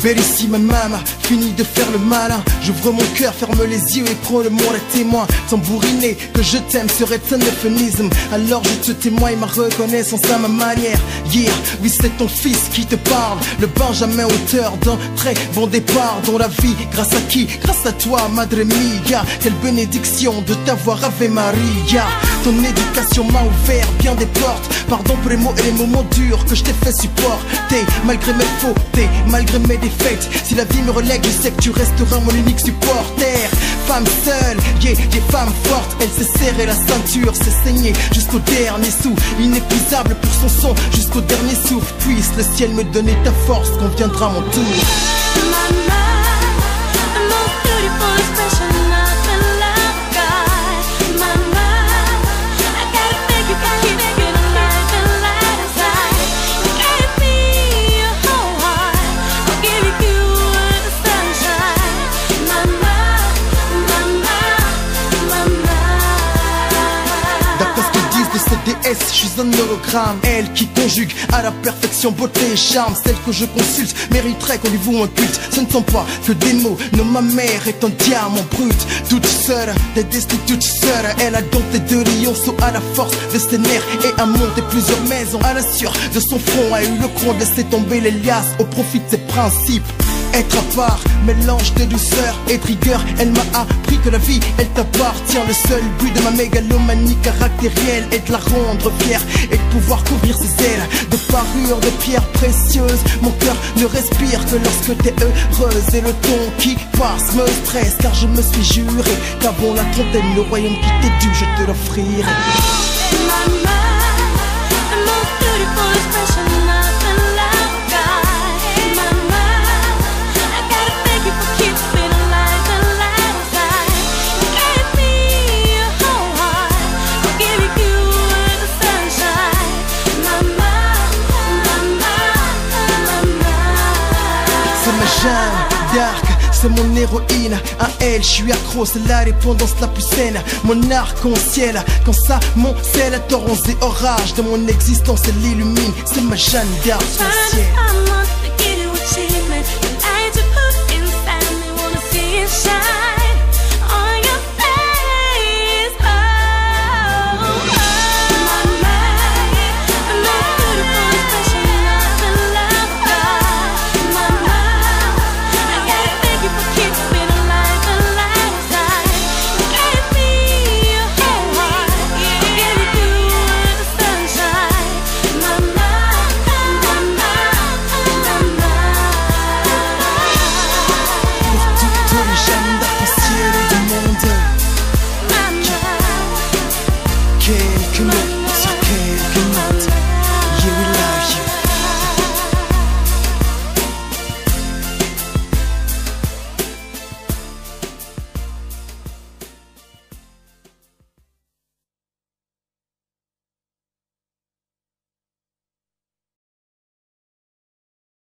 Bellissima maman, fini de faire le malin. J'ouvre mon cœur, ferme les yeux et prends le monde à témoin. Tambouriner, que je t'aime serait un euphémisme. Alors je te témoigne ma reconnaissance à ma manière. Yeah, oui c'est ton fils qui te parle. Le Benjamin auteur d'un très bon départ dans la vie. Grâce à qui? Grâce à toi, Madre Mia. Quelle bénédiction de t'avoir, Ave Maria. Ton éducation m'a ouvert bien des portes. Pardon pour les mots et les moments durs que je t'ai fait supporter. Malgré mes fautes, malgré mes défaites. Si la vie me relègue, je sais que tu resteras mon unique supporter. Femme seule, yeah, femme forte. Elle s'est serrée la ceinture, s'est saignée jusqu'au dernier sou. Inépuisable pour son son, jusqu'au dernier souffle. Puisse le ciel me donner ta force quand viendra mon tour. Je suis un hologramme, elle qui conjugue à la perfection beauté et charme. Celle que je consulte mériterait qu'on lui voue un culte. Ce ne sont pas que des mots, non ma mère est un diamant brut. Toute seule, des destinées toute seule. Elle a dompté de lionceaux à la force de ses nerfs et a monté plusieurs maisons. À la sueur de son front a eu le cran de laisser tomber les liasses au profit de ses principes. Être à part, mélange de douceur et de rigueur. Elle m'a appris que la vie, elle t'appartient. Le seul but de ma mégalomanie caractérielle est de la rendre fière et de pouvoir couvrir ses ailes de parures de pierres précieuses. Mon cœur ne respire que lorsque t'es heureuse. Et le ton qui passe me stresse, car je me suis juré qu'avant la trentaine, le royaume qui t'est dû, je te l'offrirai. Jeanne d'Arc, c'est mon héroïne. À elle, je suis accro, c'est la dépendance la plus saine. Mon arc-en-ciel, quand ça moncelle, torrents et orages de mon existence, elle l'illumine. C'est ma Jeanne d'Arc ciel. Quelques mots sur quelques notes.